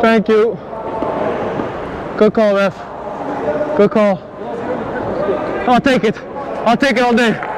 Thank you. Good call, ref. Good call. I'll take it. I'll take it all day.